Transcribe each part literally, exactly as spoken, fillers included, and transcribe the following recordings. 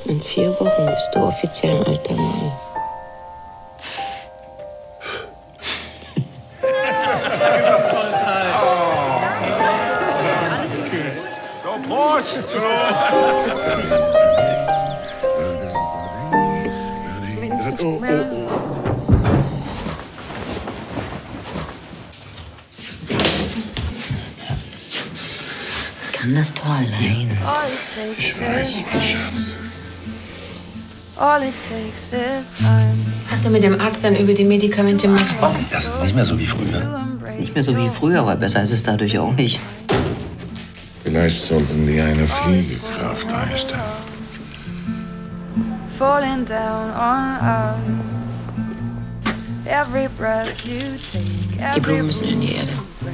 In vier Wochen bist du offiziell ein alter Mann. Prost! Oh, oh, oh. Kann das Tor allein? Ich weiß, mein Schatz. Hast du mit dem Arzt dann über die Medikamente mal gesprochen? Das ist nicht mehr so wie früher. Nicht mehr so wie früher, aber besser ist es dadurch auch nicht. Vielleicht sollten wir eine Pflegekraft einstellen. Die Blumen müssen in die Erde.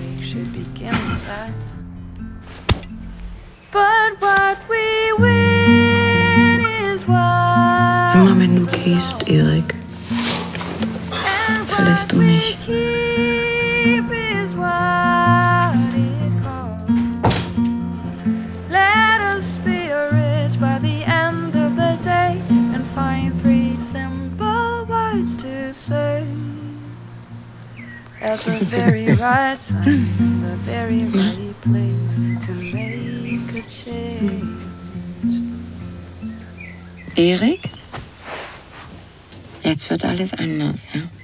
Immer wenn du gehst, Erik, verlässt du mich. At the very right time, in the very right place to make a change. Erik? Jetzt wird alles anders, ja?